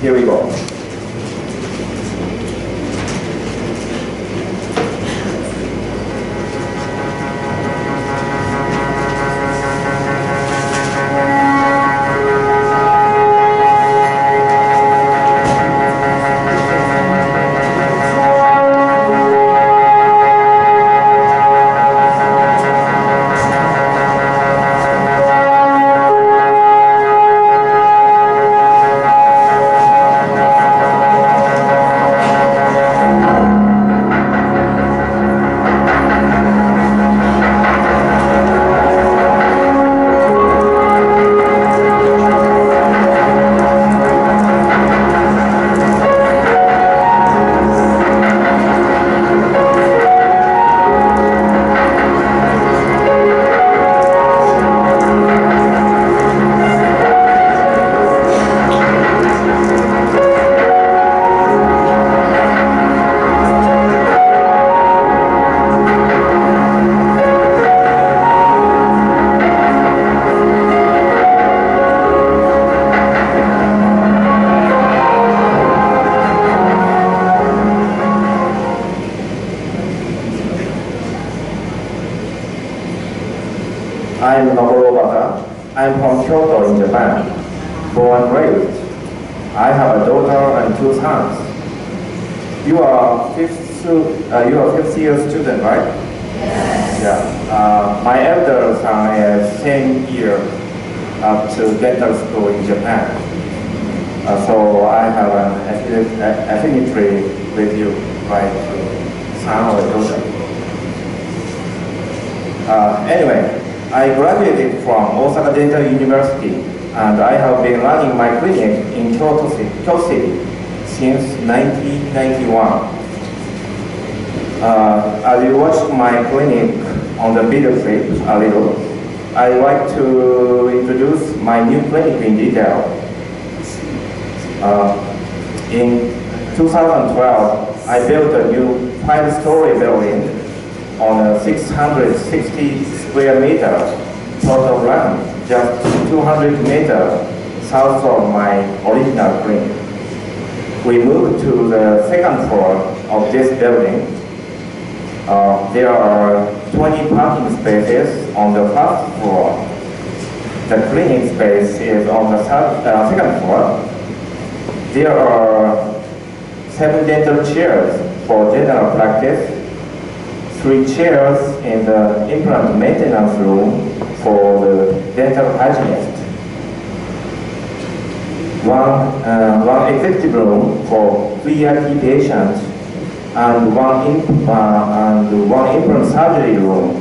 Here we go. I'm Nobuo Obata. I'm from Kyoto in Japan, born and raised. I have a daughter and 2 sons. You are fifth year student, right? Yes. Yeah. My elder son is same year to dental school in Japan. So I have an affinity with you, right? Son or daughter. Anyway. I graduated from Osaka Dental University, and I have been running my clinic in Kyoto City since 1991. As you watch my clinic on the video clip a little, I'd like to introduce my new clinic in detail. In 2012, I built a new 5-story building on a 660 square meter plot of land, just 200 meters south of my original clinic. We moved to the 2nd floor of this building. There are 20 parking spaces on the 1st floor. The clinic space is on the 2nd floor. There are 7 dental chairs for general practice, 3 chairs in the implant maintenance room for the dental hygienist, one executive room for VIP patients, and one implant surgery room.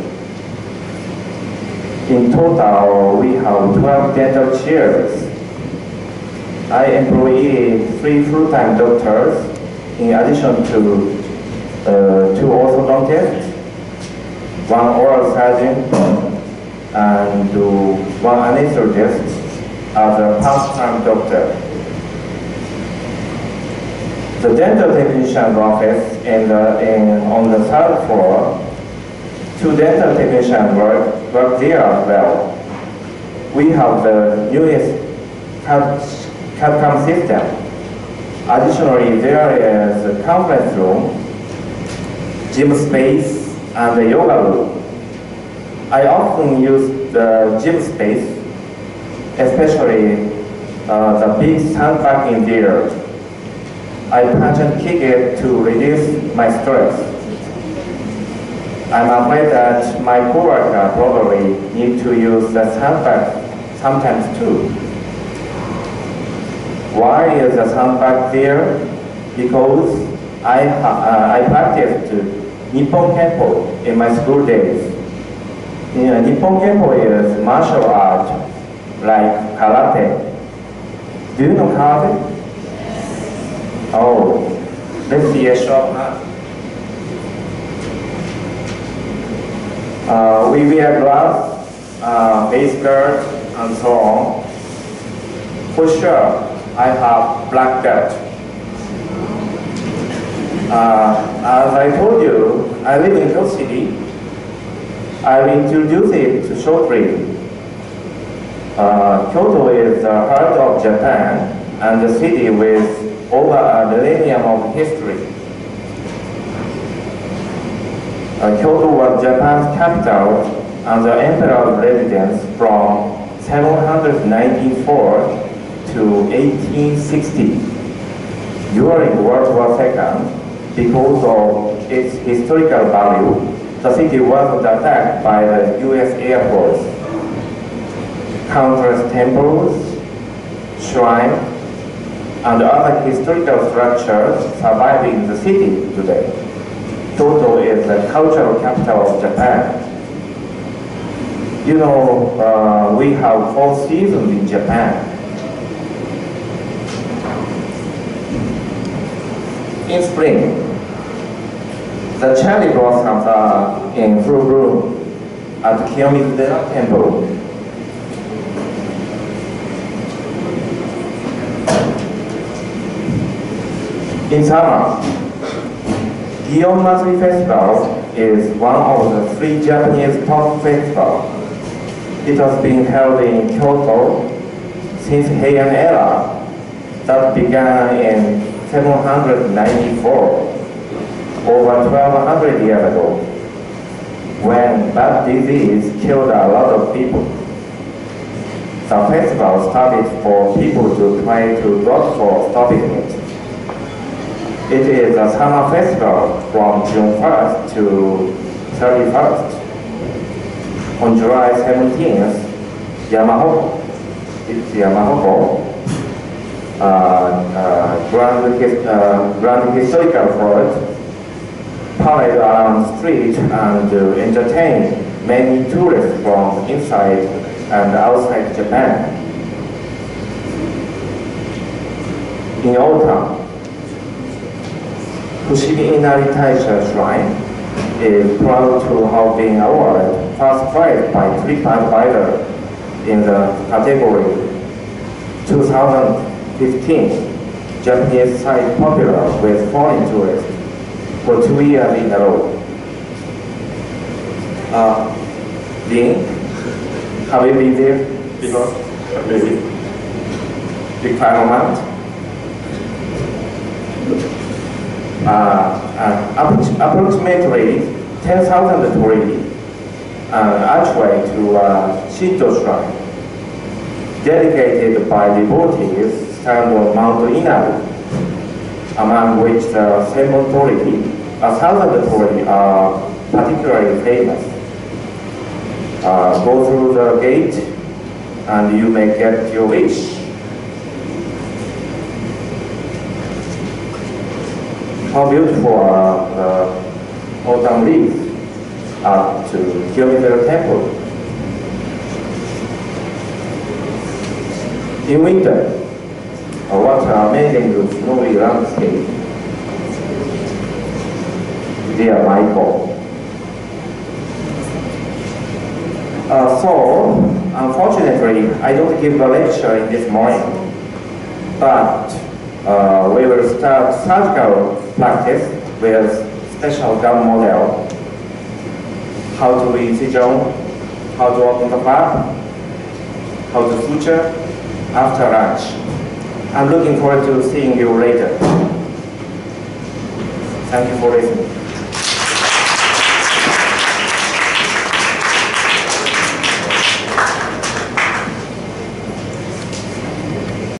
In total, we have 12 dental chairs. I employ 3 full-time doctors in addition to 2 orthodontists, 1 oral surgeon, and 1 anesthetist as a part-time doctor. The dental technician's office on the 3rd floor, 2 dental technicians work there as well. We have the newest CAD/CAM system. Additionally, there is a conference room, gym space, and the yoga room. I often use the gym space, especially the big sandbag in there. I punch and kick it to reduce my stress. I'm afraid that my coworker probably need to use the sandbag sometimes too. Why is the sandbag there? Because I practiced Nippon Kempo in my school days. Nippon Kempo is martial art like karate. Do you know karate? Oh, let's see a short hand. We wear gloves, face guard, and so on. For sure, I have black belt. As I told you, I live in Kyoto City. I will introduce it shortly. Kyoto is the heart of Japan, and a city with over a millennium of history. Kyoto was Japan's capital and the emperor's residence from 794 to 1860. During World War II, because of its historical value, the city was attacked by the US Air Force. Countless temples, shrines, and other historical structures survive in the city today. Kyoto is the cultural capital of Japan. You know, we have 4 seasons in Japan. In spring, the cherry blossoms are in full bloom at Kiyomizu Temple. In summer, Gion Matsuri Festival is one of the 3 Japanese top festivals. It has been held in Kyoto since Heian era that began in 794, over 1200 years ago, when bad disease killed a lot of people. The festival started for people to try to vote for stopping it. It is a summer festival from June 1st to 31st. On July 17th, Yamahoko, Grand Historical Fort, parade around street and entertain many tourists from inside and outside Japan. In autumn, Fushimi Inari Taisha Shrine is proud to have been awarded first prize by TripAdvisor in the category 2015 Japanese site popular with foreign tourists for 2 years in a row. Dean, have you been there before? Maybe. Big final month? Approximately 10,000 tourists archway to Shinto Shrine, dedicated by devotees stand on Mount Inari, among which the 1,000 torii are particularly famous. Go through the gate and you may get your wish. How beautiful are the autumn leaves to Kiyomizu Temple. In winter, what an amazing snowy landscape. Dear Michael. So, unfortunately, I don't give a lecture in this morning, but we will start surgical practice with special gun model. How to incision, how to open the flap, how to suture after lunch. I'm looking forward to seeing you later. Thank you for listening.